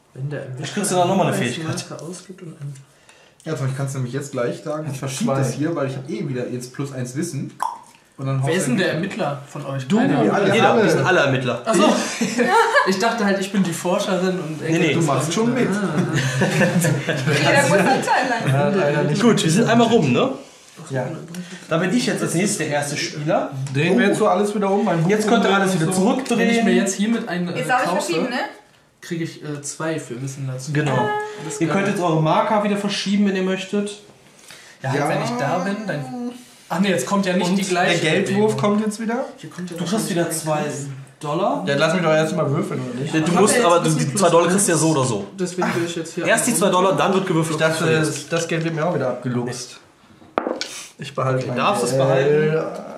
Ich kriegst du dann nochmal eine Fähigkeit. Ja, ich kann es nämlich jetzt gleich sagen. Ich verschiebe das hier, weil ich habe wieder jetzt +1 Wissen. Und dann wer ist denn der Ermittler von euch? Du, jeder, wir sind alle Ermittler. Achso, ich dachte halt, ich bin die Forscherin und nee, du machst schon mit. Jeder muss ein Teil Gut, wir sind einmal rum, ne? Ja. Da bin ich jetzt als nächstes der erste Spieler. Drehen wir jetzt so alles wieder um. Jetzt könnt ihr alles wieder zurückdrehen. Wenn ich mir jetzt hiermit einen Jetzt darf ich kaufe, verschieben, ne? kriege ich 2 für Wissen dazu. Genau. Ihr könnt jetzt eure Marker wieder verschieben, wenn ihr möchtet. Ja, halt, wenn ich da bin, dann... Ach ne, jetzt kommt ja nicht die gleiche Der Geldwurf Bewegung. kommt jetzt wieder. Hier kommt ja Du kriegst wieder $2. Ja, lass mich doch erst mal würfeln, oder nicht? Du musst aber die $2 kriegst du ja so oder so. Deswegen will ich jetzt hier... Erst die $2, dann wird Ich gewürfelt. dachte, das Geld wird mir auch wieder abgeluchst. Ich behalte Du darfst es behalten.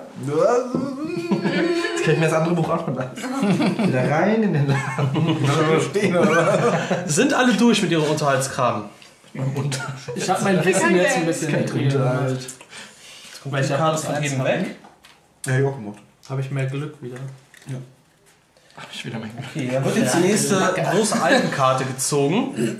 Jetzt kann ich mir das andere Buch auch schon lassen. Wieder rein in den Laden. Stehen, oder? Sind alle durch mit ihrem Unterhaltskram? Ich habe mein Wissen jetzt ein bisschen niedriger gemacht. Weil ich die Karte von jedem weg. Ja, ich auch gemacht. Habe ich mehr Glück wieder. Hab ich wieder mein Glück. Okay, da wird jetzt die nächste große Altenkarte gezogen.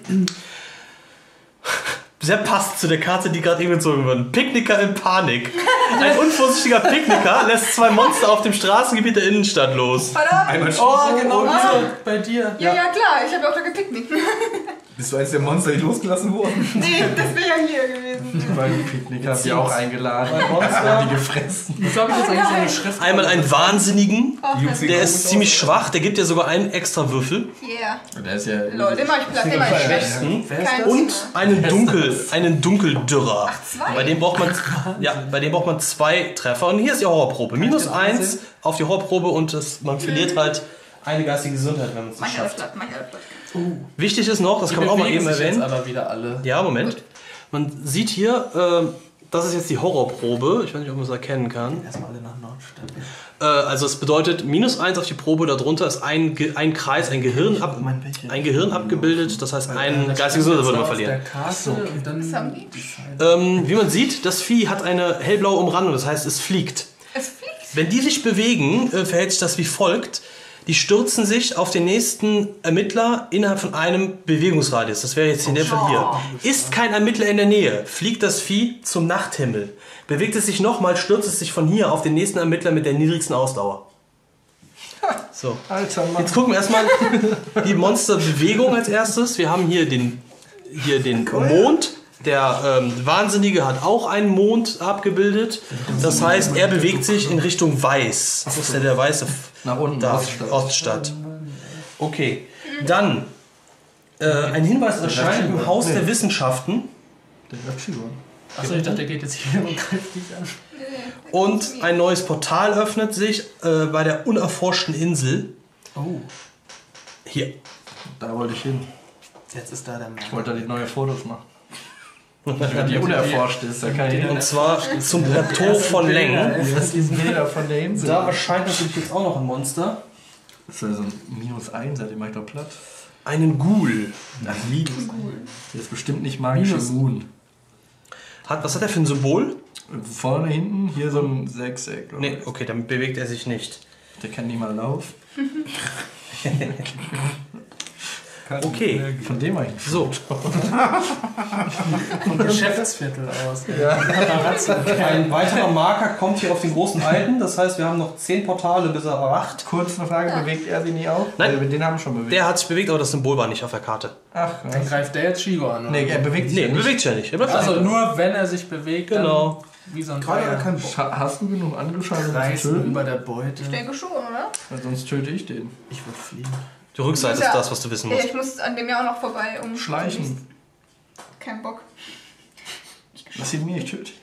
Sehr passt zu der Karte, die gerade eben gezogen wird. Picknicker in Panik. Ein unvorsichtiger Picknicker lässt 2 Monster auf dem Straßengebiet der Innenstadt los. Verdammt! Oh, genau, bei dir. Ja, klar, ich habe ja auch da gepicknickt. Bist du eins der Monster, die losgelassen wurden? Nee, das wäre ja hier gewesen. Weil die Picknicker haben die auch eingeladen. Monster. Die gefressen. Wieso habe ich jetzt eigentlich so eine Schrift? Einmal einen Wahnsinnigen. Oh, Der ist ziemlich schwach. Der gibt dir sogar einen extra Würfel. yeah. Der ist ja... Lol, den mach ich platt, den mach ich schlecht. Kein Und einen Dunkeldürrer. Ach, 2? Bei dem braucht man 2 Treffer. Und hier ist die Horrorprobe. -1 auf die Horrorprobe und man verliert halt eine geistige Gesundheit, wenn man es nicht schafft. Mach ich alles platt. Wichtig ist noch, das kann man auch mal eben erwähnen. Jetzt aber wieder alle. Ja, Moment. Man sieht hier, das ist jetzt die Horrorprobe. Ich weiß nicht, ob man es erkennen kann. Erstmal alle nach Nordstadt. Also es bedeutet -1 auf die Probe. Darunter ist ein Kreis, ein Gehirn abgebildet. Das heißt, ein geistige Gesundheit würde man verlieren. Was haben die? Wie man sieht, das Vieh hat eine hellblaue Umrandung. Das heißt, es fliegt. Es fliegt. Wenn die sich bewegen, verhält sich das wie folgt. Die stürzen sich auf den nächsten Ermittler innerhalb von einem Bewegungsradius. Das wäre jetzt in dem Fall hier. Ist kein Ermittler in der Nähe, fliegt das Vieh zum Nachthimmel. Bewegt es sich nochmal, stürzt es sich von hier auf den nächsten Ermittler mit der niedrigsten Ausdauer. So. Alter Mann. Jetzt gucken wir erstmal die Monsterbewegung als erstes. Wir haben hier den Mond. Der Wahnsinnige hat auch einen Mond abgebildet. Das heißt, er bewegt sich in Richtung Weiß. Das ist ja der weiße Nach unten, da, Oststadt. Oststadt. Okay, dann ein Hinweis erscheint im Haus der Wissenschaften Achso, ich dachte, der geht jetzt hier und greift dich an. und ein neues Portal öffnet sich bei der unerforschten Insel. Oh, Hier. Da wollte ich hin. jetzt ist da der Mann. Ich wollte da die neue Fotos machen. Die unerforscht ist. Da kann ich Und zwar zum Plateau von Längen. Das ist diesen Bilder von der Insel. Da erscheint natürlich jetzt auch noch ein Monster. Das ist ja so ein -1, seitdem mach ich doch platt. Einen Ghoul. Ach, Minus. Das ist bestimmt nicht magische Moon. Was hat er für ein Symbol? Vorne, hinten, hier so ein Sechseck. Oder? Nee, okay, damit bewegt er sich nicht. Der kann nicht mal laufen. Okay. Von dem eigentlich. So, Vom Geschäftsviertel aus. ein weiterer Marker kommt hier auf den großen Alten. Das heißt, wir haben noch 10 Portale bis er erwacht. Kurz eine Frage, bewegt er sich nie auf? Nein. Weil den haben wir schon bewegt. Der hat sich bewegt, aber das Symbol war nicht auf der Karte. Ach, Dann greift der jetzt Shigo an. nee, er bewegt sich Nee, ja nicht. bewegt sich ja nicht. Er bleibt Also einfach. nur wenn er sich bewegt, Genau. dann wie so ein Gerade Dreier. kein Bock. Hast du genug angeschaltet, um zu Kreisen töten? über der Beute. Ich denke schon, oder? Weil sonst töte ich den. Ich würde fliegen. Die Rückseite ist das, was du wissen Ja, musst. ich muss an dem ja auch noch vorbei. Schleichen. Kein Bock. Lass ihn mir, ich töte.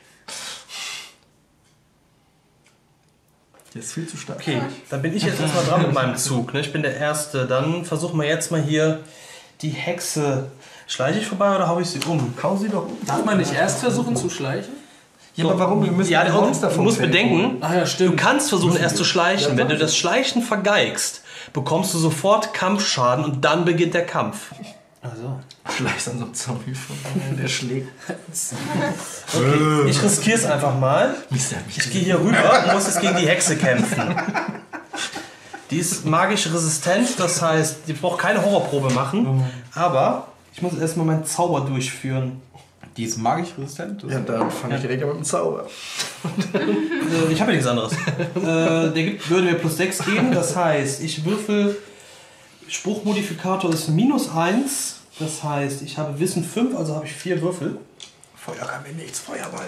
Der ist viel zu stark. Okay, dann bin ich jetzt erstmal dran mit meinem Zug. Ne? Ich bin der Erste. Dann versuchen wir jetzt mal hier die Hexe. Schleiche ich vorbei oder hau ich sie um? Hau sie doch um. Darf man nicht erst versuchen zu schleichen? Ja, aber warum? Wir müssen Ja, die du Monster vom musst Feld bedenken, holen. Ach ja, du stimmt. kannst versuchen erst zu schleichen. Ja, Wenn du mach das Schleichen vergeigst, bekommst du sofort Kampfschaden und dann beginnt der Kampf. Also. Schleichst an so einem Zombie vorbei, der schlägt. Okay, ich riskiere es einfach mal. Mister, Ich gehe hier rüber und muss jetzt gegen die Hexe kämpfen. Die ist magisch resistent, das heißt, die braucht keine Horrorprobe machen. Aber ich muss erstmal meinen Zauber durchführen. Die ist magisch resistent? Ja, dann fange ich direkt mit dem Zauber. Ich habe ja nichts anderes. Würde mir plus 6 geben, das heißt, ich würfel. Spruchmodifikator ist -1. Das heißt, ich habe Wissen 5, also habe ich 4 Würfel. Feuer kann mir nichts, Feuerball.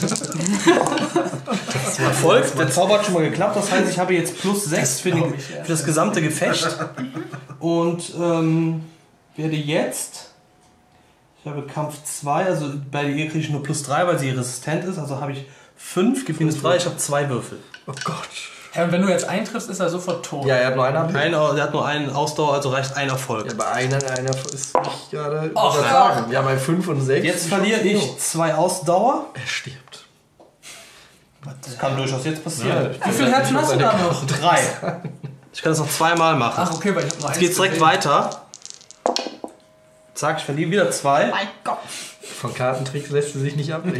Erfolg, der Zauber hat schon mal geklappt, das heißt, ich habe jetzt plus 6 für das gesamte Gefecht. Und werde jetzt, ich habe Kampf 2, also bei ihr kriege ich nur plus 3, weil sie resistent ist, also habe ich 5, gibt minus 3, ich habe 2 Würfel. Oh Gott. Ja, und wenn du jetzt eintriffst, ist er sofort tot. Ja, er hat nur einen AP. Der hat nur einen Ausdauer, also reicht ein Erfolg. Ja, aber einer ist nicht gerade übertragen. Ja, bei 5 und 6. Jetzt verliere ich 2 Ausdauer. Er stirbt. Das kann durchaus jetzt passieren. Wie viel Herzen hast du da noch? 3. Ich kann das noch 2-mal machen. Ach, okay, weil ich hab noch Jetzt geht's direkt weiter. Zack, ich verliere wieder 2. Mein Gott. Von Kartentricks lässt sie sich nicht abbringen.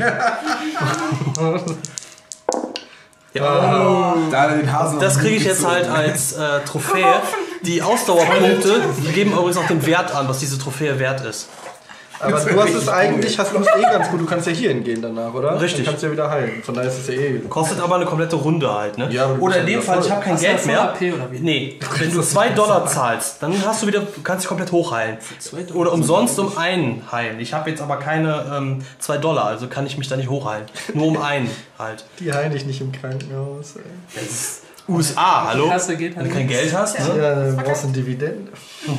Ja. Da den Hasen Das kriege ich jetzt halt als Trophäe. Die Ausdauerpunkte geben übrigens auch den Wert an, was diese Trophäe wert ist. Aber du hast es eigentlich, hast du es ganz gut. Du kannst ja hier hingehen danach, oder? Richtig. Dann kannst du ja wieder heilen. Von daher ist es ja eh. Kostet aber eine komplette Runde halt, ne? Ja, aber oder in dem Fall, ich habe kein Geld mehr. AP oder wie? Nee, wenn du $2 zahlst, dann hast du wieder, kannst dich komplett hochheilen. Oder umsonst um einen heilen. Ich habe jetzt aber keine $2, also kann ich mich da nicht hochheilen. Nur um einen halt. Die heilen dich nicht im Krankenhaus. Ey. Das ist USA, hallo? Kasse geht Wenn du halt kein nicht. Geld hast, ne? Ja, du brauchst eine Dividende.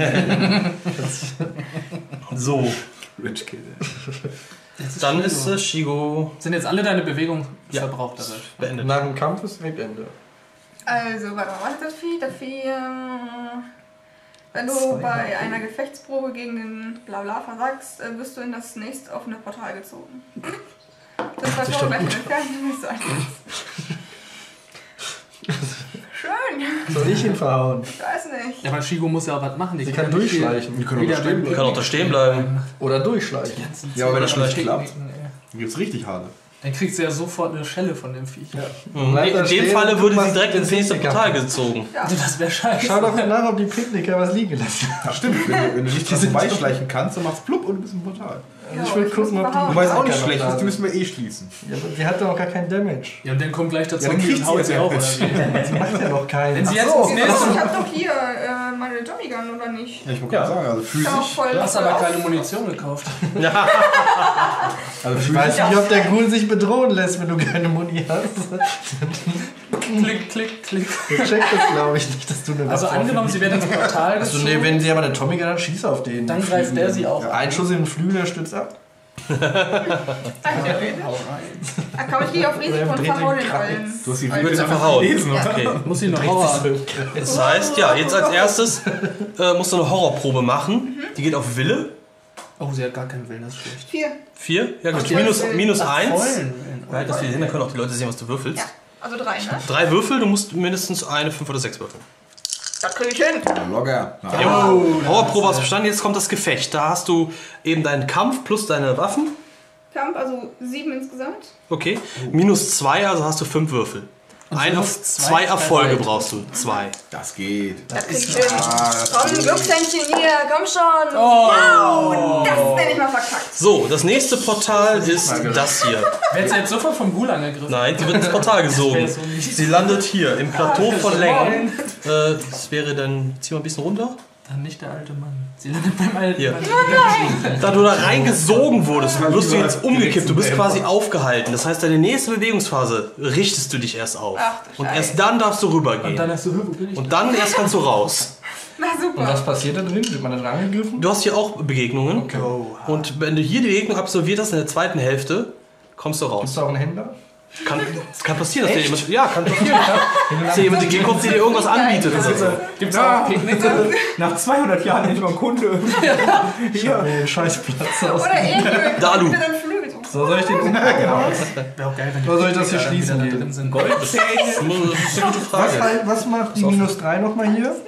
So, Rich Kid. dann ist Shigo Sind jetzt alle deine Bewegungen verbraucht? Also. beendet. Nach dem Kampf ist direkt Ende. Also, warte mal, was ist das Vieh? Das Vieh, wenn du bei einer Gefechtsprobe gegen den Blabla versagst, wirst du in das nächste offene Portal gezogen. Das war schon gleich entfernt, du sein. Schön. Soll ich ihn verhauen? Ich weiß nicht. Ja, aber Shigo muss ja auch was machen. Sie kann durchschleichen. Die können auch stehen Ich kann auch da stehen bleiben. Oder durchschleichen. Ja, aber wenn das Vielleicht nicht klappt, Dann dann gibt's richtig harte. kriegst du ja sofort eine Schelle von dem Viech. Ja. In dem stehen, Falle du würde sie machst direkt den ins nächste Picknicker. Portal gezogen. Ja. Also das wäre scheiße. Schau doch nach, ob die Picknicker was liegen lassen. Ach stimmt, wenn du nicht vorbeischleichen kannst, dann machst du plupp und du bist im Portal. Ja, Ich will ich gucken, muss ob die... verhauen. Wobei es auch nicht Picknicker schlecht noch ist, da die müssen wir eh schließen. Ja, aber die hat doch auch gar keinen Damage. Ja, und dann kommt gleich der Ja, dann Zombie kriegt und haut sie sie ja auch. Oder Damage. wie? Sie macht ja noch keinen. Wenn sie jetzt Ach ins so. nächste... Ich hab doch hier meine Tommy Gun, oder nicht? Ja, ich wollte gerade sagen, also Kann auch physisch. voll Du hast aber keine Munition gekauft. Also Ich physisch weiß nicht, ob der Ghoul sich bedrohen lässt, wenn du keine Muni hast. Klick, klick, klick. Der checkt das, glaube ich, nicht, dass du eine Also Waffe angenommen, sie wäre ins Portal Also, gezogen, nee, wenn sie aber eine Tommy Gun hat, schieß auf den. dann greift der sie auch. Ja, ein Schuss in den Flügel, der stützt ab. Da kann ich die auf Risiko und verhauen den allen. Du hast die Ich würde sie verhauen. Okay. Muss sie noch Horror. Das heißt, ja, jetzt als erstes musst du eine Horrorprobe machen. Die geht auf Wille. Oh, sie hat gar keinen Willen, das ist schlecht. 4. 4. Ja gut, Ach, minus Ach, 1. vollen Willen. Behalt das wieder hin, dann können auch die Leute sehen, was du würfelst. Ja, also 3, ne? 3 Würfel, du musst mindestens eine 5 oder 6 würfeln. Das krieg ich hin. locker. Horrorprobe hast bestanden, jetzt kommt das Gefecht. Da hast du eben deinen Kampf plus deine Waffen. Kampf, also 7 insgesamt. Okay. Minus 2, also hast du 5 Würfel. Zwei Erfolge brauchst du. 2. Das geht. Das krieg ich hin. Komm, Glückshändchen hier, komm schon. Wow, das nenne ich mal verkackt. So, das nächste Portal ist das hier. Wird sie jetzt sofort vom Ghoul angegriffen? Nein, die wird ins Portal gesogen. Das wär so nicht. Sie landet hier im Plateau von Längen. Das wäre dann, zieh mal ein bisschen runter. Dann nicht der alte Mann. Sie landet beim alten Hier. Mann. Da du da reingesogen wurdest, wirst du jetzt umgekippt. Du bist quasi aufgehalten. Das heißt, deine nächste Bewegungsphase richtest du dich erst auf. Ach, du Und Scheiße. erst dann darfst du Und dann rübergehen. hast du, wo bin ich? Und dann erst kannst du raus. Na Und super. was passiert da drin? Wird man da dran angegriffen? Du hast hier auch Begegnungen. Und wenn du hier die Begegnung absolviert hast in der zweiten Hälfte, kommst du Ist raus. da auch ein Händler? Kann passieren, dass dir jemand. Ja, kann passieren. Dass dir jemand entgegenkommt, der dir irgendwas anbietet. Oder so. Gibt's auch Picknicker? Nach 200 Jahren endlich mal ein Kunde. Ja. Den Scheißplatz aus. Oder irgendwie Dalu. mit einem Flügel. So, soll ich den... Wäre auch geil, wenn die Oder soll ich das hier Picknicker schließen wieder da gehen? drin sind. Das ist eine gute Frage. Was macht die -3 nochmal hier?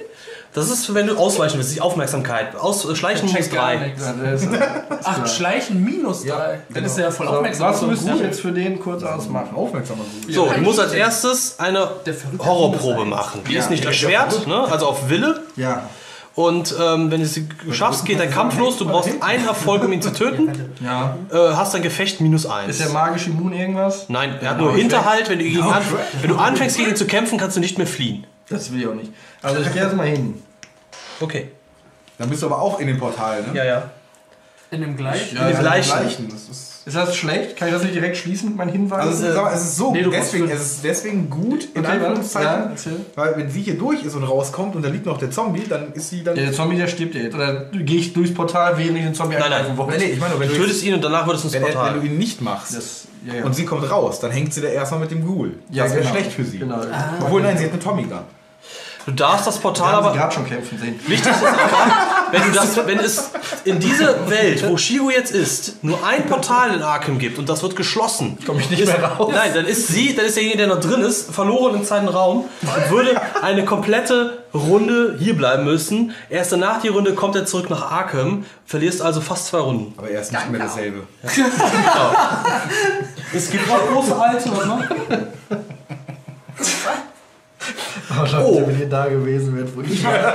Das ist, wenn du ausweichen willst, die Aufmerksamkeit. Schleichen minus 3. Ach, Schleichen minus 3. Ja, Dann ist er ja voll aufmerksam. Was müsst ihr jetzt für den kurz ausmachen? Aufmerksamer gut. So, du musst als erstes eine Horrorprobe machen. Die ist nicht erschwert, ne? Also auf Wille. Ja. Und wenn du sie schaffst, geht dein Kampf los. Du brauchst einen Erfolg, um ihn zu töten. Ja. Hast dein Gefecht minus 1. Ist der magisch immun irgendwas? Nein, er hat nur Hinterhalt. Wenn du anfängst gegen ihn zu kämpfen, kannst du nicht mehr fliehen. Das will ich auch nicht. Also ich gehe erstmal hin. Okay. Dann bist du aber auch in dem Portal, ne? Ja, ja. In dem gleichen? Ja, In dem gleichen. Das ist Ist das schlecht? Kann ich das nicht direkt schließen mit meinen Hinweisen? also es ist so, Nee, du es brauchst ist deswegen gut, in Ja, Anführungszeichen, erzähl. weil wenn sie hier durch ist und rauskommt und da liegt noch der Zombie, dann ist sie dann... Der Zombie, der stirbt ja jetzt. Oder gehe ich durchs Portal, während ich den Zombie Nein, angreifen wollte? Nee, ich meine, nur, wenn Du tötest ihn und danach wird es ins wenn Portal. du ihn nicht machst Ja. und sie kommt raus, dann hängt sie da erstmal mit dem Ghoul. Ja, das wäre genau. schlecht für sie. Genau. Obwohl, nein, sie hat eine Tommy Gun. Du darfst das Wir Portal haben sie aber... gerade schon kämpfen sehen. Wichtig ist aber, wenn es in dieser Welt, wo Shiro jetzt ist, nur ein Portal in Arkham gibt und das wird geschlossen, Komme ich nicht mehr raus. nein, dann ist derjenige, der noch drin ist, verloren im zweiten Raum und würde eine komplette Runde hier bleiben müssen. Erst danach die Runde kommt er zurück nach Arkham, verlierst also fast 2 Runden. Aber er ist nicht mehr dasselbe. Es gibt auch große Alte, was noch? Oh, wenn ihr da gewesen wärt, wo ich war.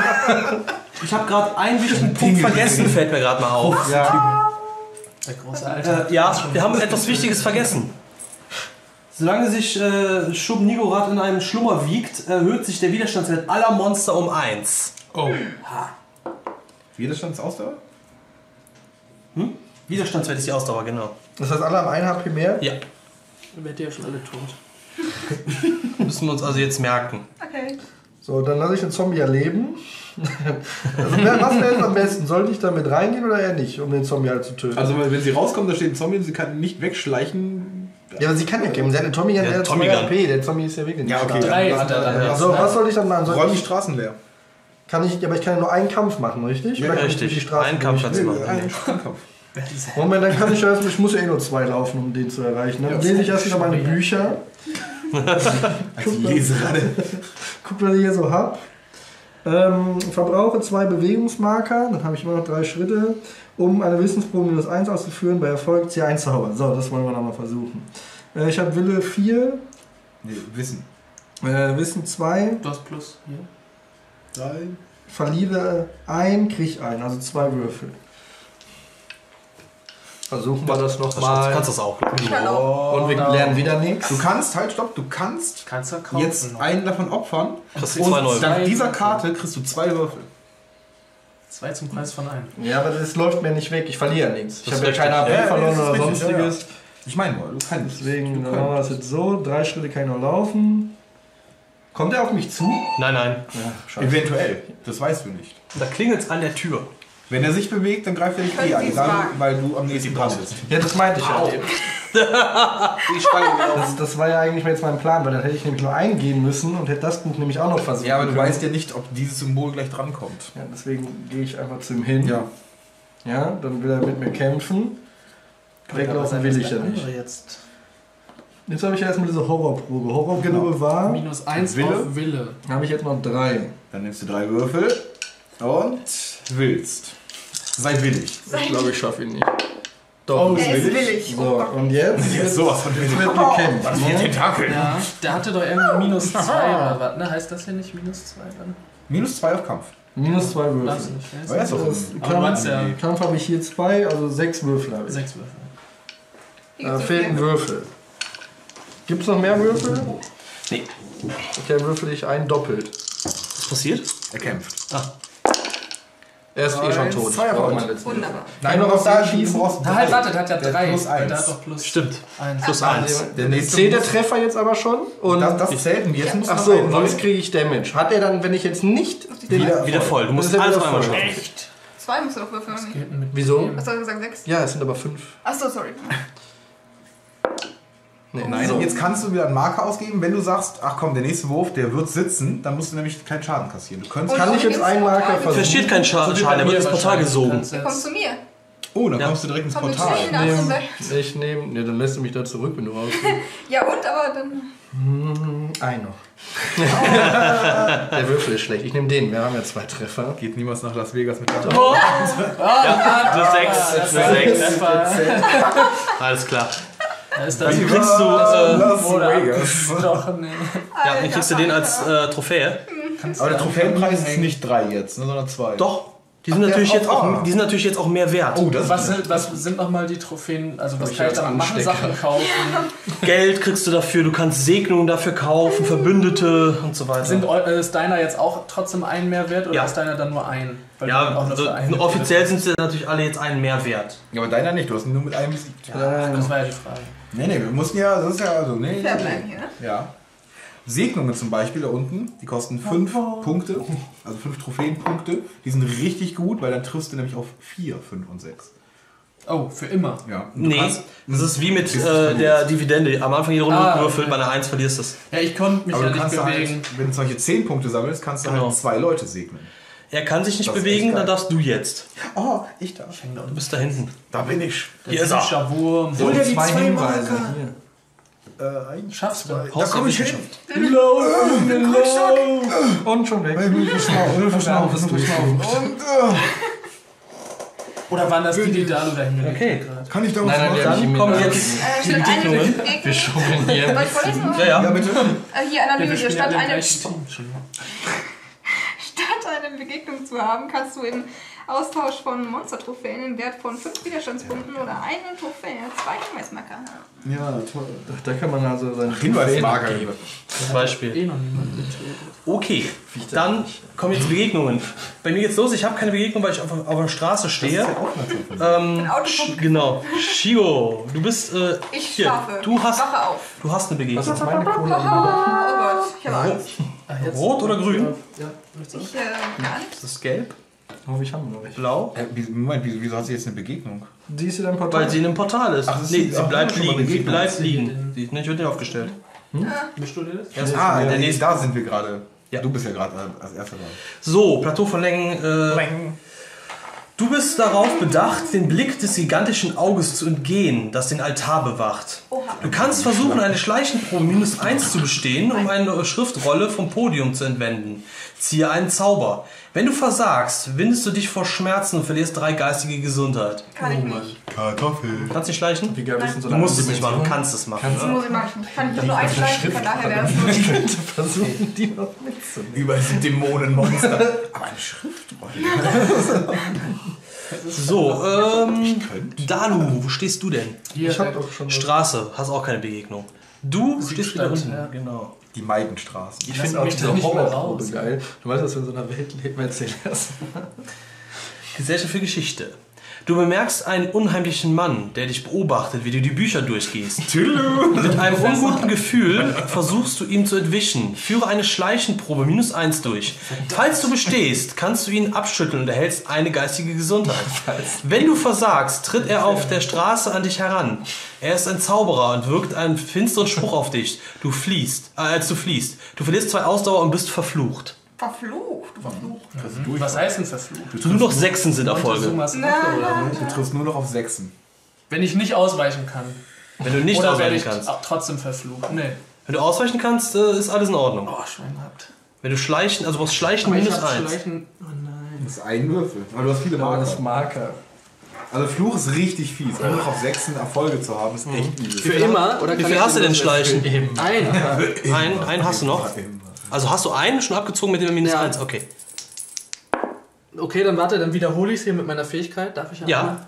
Ich habe gerade einen wichtigen Punkt vergessen, fällt mir gerade mal auf. Ja. Der große Alter. Ja, wir haben etwas Wichtiges vergessen. Solange sich Nigorath in einem Schlummer wiegt, erhöht sich der Widerstandswert aller Monster um 1. Oh. Widerstandsausdauer? Widerstandswert ist die Ausdauer, genau. Das heißt, alle haben 1 HP mehr? Ja, Dann werdet ihr ja schon alle tot. müssen wir uns also jetzt merken. Okay. So, dann lasse ich den Zombie ja leben. Also, was wäre jetzt am besten? Sollte ich da mit reingehen oder eher nicht, um den Zombie halt zu töten? Also wenn sie rauskommt, da steht ein Zombie und sie kann nicht wegschleichen. Ja, aber sie kann ja kämpfen. Sie hat eine Tommy Gun, Ja, der hat 2 Tommy Gun. HP. Der Zombie ist ja wirklich nicht Ja, okay. stark. 3 dann hat er dann. ja. Also, was soll ich dann machen? Soll Räum die ich, Straßen leer. kann ich, aber ich kann ja nur einen Kampf machen, richtig? Ja, Oder kann ich richtig. durch die Straße Einen Kampf kannst du machen. Einen Kampf. Moment, dann kann ich ja ich muss ja eh nur 2 laufen, um den zu erreichen. Dann lese ich erst wieder meine Bücher. Als Leserade. Guck, was ich hier so habe. Verbrauche 2 Bewegungsmarker, dann habe ich immer noch 3 Schritte, um eine Wissensprobe -1 auszuführen. Bei Erfolg ziehe 1 Zauber. So, das wollen wir nochmal versuchen. Ich habe Wille 4, Nee, Wissen. Wissen 2, Du hast plus hier. 3. verliere 1, krieg 1, also 2 Würfel. Versuchen wir das Du nochmal. kannst das auch. Und wir lernen wieder nichts. Du kannst, halt, stopp, du kannst Kannst du kaufen. jetzt einen davon opfern. Kriegst du 2 neue. Und dank dieser Karte kriegst du 2 Würfel. 2 zum Preis von 1. Ja, aber das läuft mir nicht weg. Ich verliere nichts. Ich Das habe ja ist keine richtig. AP Ja, verloren das ist oder richtig, sonstiges. Ich meine nur, du kannst. Deswegen du dann machen wir das jetzt so. 3 Schritte kann ich noch laufen. Kommt er auf mich zu? Nein, nein. Ja, scheiße. Eventuell. Das weißt du nicht. Da klingelt es an der Tür. Wenn er sich bewegt, dann greift er dich Können eh an, Sie es egal, wagen? weil du am nächsten dran bist. Ja, das meinte ich ja eben. Die Spange wieder Das war ja eigentlich jetzt mein Plan, weil dann hätte ich nämlich nur eingehen müssen und hätte das Buch nämlich auch noch versucht. Ja, aber du weißt ja nicht, ob dieses Symbol gleich drankommt. Ja, deswegen gehe ich einfach zu ihm hin. Ja. Ja, dann will er mit mir kämpfen. Weglaufen will ich ja nicht. Jetzt Jetzt habe ich ja erstmal diese Horrorprobe. Horrorprobe Genau. war, minus 1 Wille? auf Wille. habe ich jetzt noch 3. Dann nimmst du 3 Würfel und willst. Sei willig. Ich glaube, ich schaffe ihn nicht. Oh, Er ist willig? willig. So, und jetzt? Jetzt sowas von willig. wird gekämpft. Hier Tentakel. Ja, der hatte doch irgendwie minus 2 oder was, ne? Heißt das hier nicht minus 2 dann? Minus 2 auf Kampf. Minus 2 Würfel. Darfst du nicht, Aber er ist doch Das Aber du meinst ja Kampf habe ich hier 2, also 6 Würfel habe ich. 6 Würfel. Hier Da gibt's fehlt ein vier. Würfel. Gibt es noch mehr Würfel? Nee. Okay, dann würfel ich einen doppelt. Was passiert? Er kämpft. Er ist eh schon tot. 2 Ich brauche Erfolg. meinen letzten. Wunderbar. Nein, noch noch auf da den schießen. schießen. Na halt, warte, der hat ja Der 3. plus Der hat 1. doch plus Stimmt. 1. Plus 1. Der nächste Zählt der muss- Treffer jetzt aber schon? Und Das zählt und jetzt muss ach noch so, ein sonst kriege ich Damage. Hat er dann, wenn ich jetzt nicht den Wieder voll. Du musst Das ist ja alles wieder einmal voll. schaffen. Echt? 2 musst du doch würfeln, oder nicht? Wieso? Hast du gesagt 6? Ja, es sind aber 5. Achso, sorry. Nee, Nein, so. jetzt kannst du wieder einen Marker ausgeben. Wenn du sagst, ach komm, der nächste Wurf, der wird sitzen, dann musst du nämlich keinen Schaden kassieren. Du könntest Und kann ich jetzt einen Marker versuchen? Versteht kein Schaden, er wird ins Portal gesogen. Er kommt zu mir. Oh, dann kommst du direkt ins Komm, wir Portal. chillen da zum Welt. Ich nehme. Ne, dann lässt du mich da zurück, wenn du rausgehst. Ja und, aber dann... Ein noch. Der Würfel ist schlecht. Ich nehme den. Wir haben ja 2 Treffer. Geht niemals nach Las Vegas mit der Ja, eine 6. Alles klar. Da ist das Dann kriegst du, Las Vegas. Doch, nee. ja, dann kriegst du den als Trophäe. Aber der Trophäenpreis ist nicht 3 jetzt, ne, sondern 2. Doch. Die sind, natürlich jetzt auch mehr wert. Oh, das Was sind nochmal die Trophäen? Also was ich kann ich als damit machen? Anstecker. Sachen kaufen? Geld kriegst du dafür, du kannst Segnungen dafür kaufen, Verbündete und so weiter. Ist deiner jetzt auch trotzdem einen mehr wert oder Ja. ist deiner dann nur ein? Weil Ja, du auch nur also für einen offiziell sind sie natürlich alle jetzt einen mehr wert. Ja, aber deiner nicht, du hast ihn nur mit einem besiegt. Das war ja die Frage. Nee, wir mussten ja, das ist ja, also, nee. Fair bleiben hier, ne? Ja. Segnungen zum Beispiel da unten, die kosten 5 Punkte, also 5 Trophäenpunkte. Die sind richtig gut, weil dann triffst du nämlich auf 4, 5 und 6. Oh, für immer. Ja. Und du Nee, kannst- das ist wie mit Bis du der Dividende. Am Anfang jeder Runde Ah, würfeln, okay. bei einer 1 verlierst du es. Ja, ich konnte mich aber ja du nicht kannst bewegen. halt, wenn du solche 10 Punkte sammelst, kannst du Genau. halt 2 Leute segnen. Er kann sich nicht Das ist bewegen, echt geil. dann darfst du jetzt. Oh, ich darf. Du bist da hinten. Da bin ich. Hier ist er. Wurm. Hol dir die 2 Hinweise. Marker. Hier. Ein, Schaffst du. Da Haus komm der ich hin. Wissenschaft. Und schon weg. Oder waren das die Dalu dahin Okay. Kann ich da was Nein, nein, machen? der- Dann kommen jetzt die Steht eine Begegnungen. Begegnung. Wir schummeln Soll hier. ich vorlesen? Ja, ja. Ja, bitte. Hier Analyse. Statt eine Entschuldigung. Begegnung zu haben, kannst du im Austausch von Monster-Trophäen im Wert von 5 Widerstandspunkten oder einen Trophäe 2 Hinweismarker haben. Ja, toll. Da kann man also seinen Hinweismarker. Zum Beispiel. Eh noch niemand getötet. Okay, dann kommen jetzt Begegnungen. Bei mir geht's los. Ich habe keine Begegnung, weil ich auf der Straße stehe. Ein Autopunkt. Genau. Shio, du bist Ich hier. schlafe. Du hast Wache auf. eine Begegnung. Was ist meine Kohle? Oh Gott, ich habe Angst. Rot oder grün? Ja, möchtest du? Ich, gar nichts. Das ist gelb, Oh, ich habe noch nicht. blau, Moment, wieso hat sie jetzt eine Begegnung? Die ist in deinem Portal. weil sie in einem Portal ist. Ach, das Nee, ist- sie ach, bleibt schon mal liegen. Sie Begegnung. bleibt liegen. Sie ist nicht wird nicht aufgestellt. Mischst du dir das? Erst Ah, in der nee, nächsten. da sind wir gerade. Ja. Du bist ja gerade als erster da. So, Plateau von Längen. Du bist darauf bedacht, den Blick des gigantischen Auges zu entgehen, das den Altar bewacht. Oha. Du kannst versuchen, eine Schleichenprobe -1 zu bestehen, um eine Schriftrolle vom Podium zu entwenden. Ziehe einen Zauber. Wenn du versagst, windest du dich vor Schmerzen und verlierst 3 geistige Gesundheit. Kann ich nicht. Kartoffel. Kannst du nicht schleichen? Wie geil ist denn so Du eine musst es nicht machen, du Dimension? kannst es machen. Das muss ich machen. Ich kann nur einschleichen, von daher wäre es nur. Ich könnte versuchen, die noch mitzunehmen. Überall sind Dämonenmonster. Aber eine Schriftrolle. So, Dalu, wo stehst du denn? Hier, Ich hab doch schon. Straße, hast auch keine Begegnung. Du stehst wieder Stadt, unten. ja. Genau. Die Meidenstraßen. Ich Lass finde auch mich da diese nicht mehr Horrorprobe raus. geil. Du weißt, dass wir in so einer Welt leben, erzähl erst. Gesellschaft für Geschichte. Du bemerkst einen unheimlichen Mann, der dich beobachtet, wie du die Bücher durchgehst. Mit einem unguten Gefühl versuchst du ihm zu entwischen. Führe eine Schleichenprobe -1 durch. Falls du bestehst, kannst du ihn abschütteln und erhältst eine geistige Gesundheit. Wenn du versagst, tritt er auf der Straße an dich heran. Er ist ein Zauberer und wirkt einen finsteren Spruch auf dich. Du fliehst, als du fliehst. Du verlierst 2 Ausdauer und bist verflucht. Verflucht. Was heißt denn verflucht? Nur noch 6 sind Erfolge. Montezumas Nein, Waffe oder nein, was? Du triffst nur noch auf 6. Wenn ich nicht ausweichen kann. Wenn du nicht Oder werde ausweichen ich kannst. trotzdem verflucht? Nee. Wenn du ausweichen kannst, ist alles in Ordnung. Oh, Schwein gehabt. Wenn du schleichen, also du brauchst schleichen Aber ich -1. hab Schleichen. Oh nein. Das ist ein Würfel. Aber du hast viele Aber das Marker. Marker. Also Fluch ist richtig fies. Nur noch auf 6 Erfolge zu haben, ist echt übel. Für immer? Oder Wie viel hast du denn schleichen? Ein. Einen hast du noch? Also hast du einen schon abgezogen mit dem Ja. -1? Okay. Okay, dann warte, dann wiederhole ich es hier mit meiner Fähigkeit. Darf ich Ja.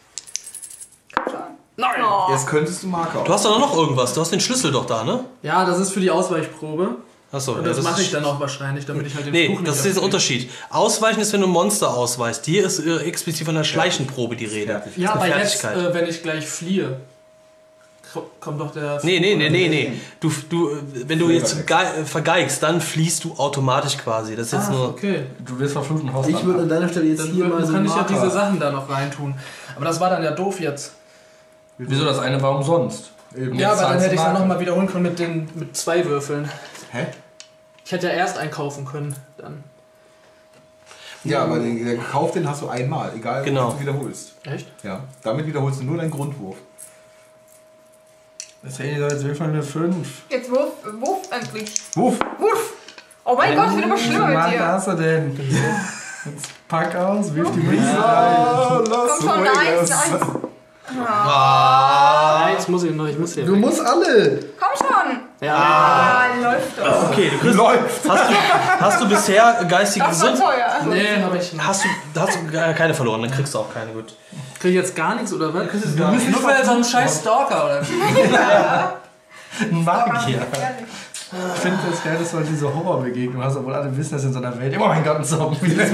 Nein! Jetzt könntest du Marker Du hast doch noch irgendwas. Du hast den Schlüssel doch da, ne? Ja, das ist für die Ausweichprobe. Achso. Und das mache ich dann auch wahrscheinlich, damit ich halt den Nee, Fluch nicht das ist dieser abkriege. Unterschied. Ausweichen ist, wenn du ein Monster ausweichst. Hier ist explizit von der Schleichenprobe die Rede. Ja, aber jetzt, Fertigkeit. wenn ich gleich fliehe, kommt doch der... Nee. Wenn du jetzt vergeigst, dann fliehst du automatisch quasi. Das ist jetzt nur. Okay. Du wirst verflucht und haust Ich würde an deiner Stelle jetzt Dann hier mal so kann einen ich ja Marker. diese Sachen da noch reintun. Aber das war dann ja doof jetzt. Wieso das eine war umsonst? Ja, aber dann hätte ich es dann nochmal wiederholen können mit 2 Würfeln. Hä? Ich hätte ja erst einkaufen können. Dann. Ja, aber den gekauften hast du einmal, egal Genau. ob du wiederholst. Echt? Ja, damit wiederholst du nur deinen Grundwurf. Das hätte ich doch jetzt wirklich eine 5. Jetzt Wurf endlich. Wurf! Wurf! Oh mein Gott, es wird immer schlimmer mit Mann, dir. hast du denn? Jetzt pack aus, wirf die Münze rein. Ah, lass Komm schon, Vegas. eins. Jetzt muss ich noch, ich muss hier. Du musst alle. Komm schon. Ja. Läuft doch. Okay, du kriegst, Läuft! hast du bisher geistige Das war Gesundheit? teuer. Nee, hab ich nicht. Hast du keine verloren, dann kriegst du auch keine, gut. Krieg ich jetzt gar nichts oder was? Gar nichts. Nur weil so ein scheiß Stalker oder wie? Ein Magier. Ehrlich. Ich finde das geil, dass du halt diese Horrorbegegnung hast, obwohl alle wissen, dass in so einer Welt immer mein Gott ein Zombie ist.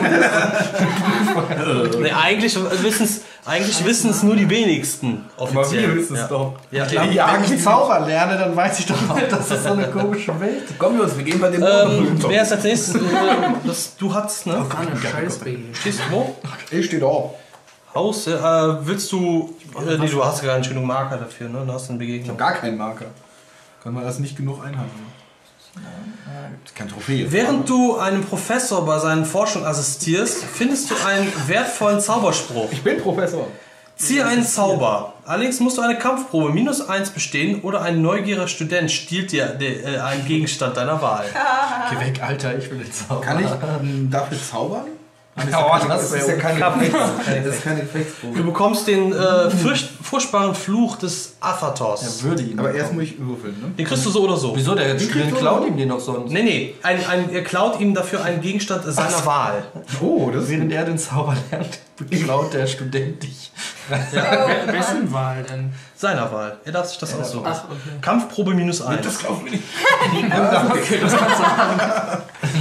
Nee, eigentlich wissen es nur die wenigsten Aber offiziell. wir wissen es doch. Ja. Wenn ich Zauber lerne, dann weiß ich doch auch, dass das so eine komische Welt ist. Komm Jungs, wir gehen bei dem Wer ist als nächstes? Du hast, ne? Scheiß Stehst du wo? Ich stehe da. Haus, willst du... nee, du hast gar nicht genug Marker dafür, ne? Du hast eine Ich Begegnung. habe gar keinen Marker. Kann man das nicht genug einhalten? Das ist kein Trophäe. Während du einem Professor bei seinen Forschungen assistierst, findest du einen wertvollen Zauberspruch. Ich bin Professor. Ziehe einen Zauber. Allerdings musst du eine Kampfprobe -1 bestehen oder ein neugieriger Student stiehlt dir einen Gegenstand deiner Wahl. Geh weg, Alter, ich will den Zauber. Kann ich dafür zaubern? Das ist ja keine Das ist keine Gefechtsprobe. Du bekommst den furchtbaren Fluch des Athatos. Er würde ihn. Aber erst muss ich würfeln, ne? Den kriegst du so oder so. Wieso? Der klaut ihm den noch sonst. Nee, er klaut ihm dafür einen Gegenstand seiner Wahl. Oh, das ist Während er den Zauber lernt, beklaut der Student dich. Wessen Wahl denn? Seiner Wahl. Er darf sich das aussuchen. Ach, okay. Kampfprobe -1. Das glaubt mir nicht. Okay, das kannst du sagen.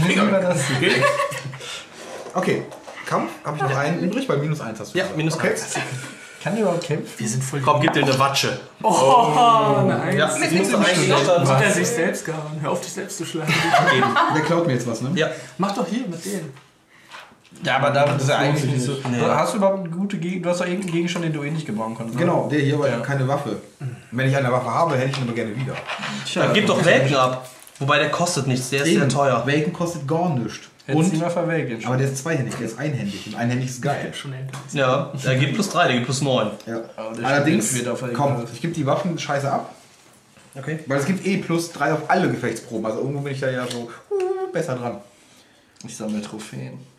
Okay, Kampf habe ich noch einen übrig, bei -1 hast du. Ja, gesagt. -1. Okay. Kann der überhaupt kämpfen? Wir sind voll. Komm, gib dir eine Watsche. Oh, nein. Ja, Mit musst du dem eigentlich Hat dann er sich selbst gehauen. Hör auf, dich selbst zu schlagen. geben. Der klaut mir jetzt was, ne? Ja. Mach doch hier mit denen. Ja, aber da ist er eigentlich nicht so. Nee. Hast du überhaupt eine gute Gegenstand? Du hast doch irgendeinen Gegenstand, den du eh nicht gebrauchen kannst. Ne? Genau, der hier, aber Ja. keine Waffe. Wenn ich eine Waffe habe, hätte ich ihn aber gerne wieder. Dann gib doch Welken ab. Wobei der kostet nichts, der ist sehr teuer. Welken kostet gar nichts. Hättest ihn Und, mal verwelkt. aber der ist zweihändig, der ist einhändig. Und einhändig ist geil. Schon älter. Ja, der gibt +3, der gibt +9. Ja. der Allerdings, Student wird auf jeden komm, Fall- ich gebe die Waffen scheiße ab. Okay. Weil es gibt eh +3 auf alle Gefechtsproben. Also irgendwo bin ich da ja so besser dran. Ich sammle Trophäen.